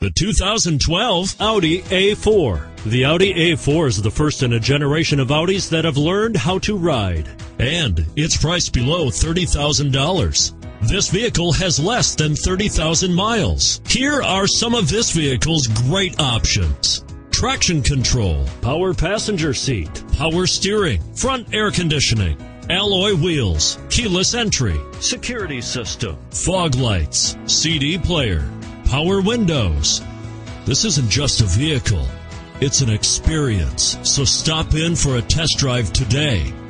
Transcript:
The 2012 Audi A4. The Audi A4 is the first in a generation of Audis that have learned how to ride. And it's priced below $30,000. This vehicle has less than 30,000 miles. Here are some of this vehicle's great options: traction control, power passenger seat, power steering, front air conditioning, alloy wheels, keyless entry, security system, fog lights, CD player, power windows. This isn't just a vehicle, it's an experience. So stop in for a test drive today.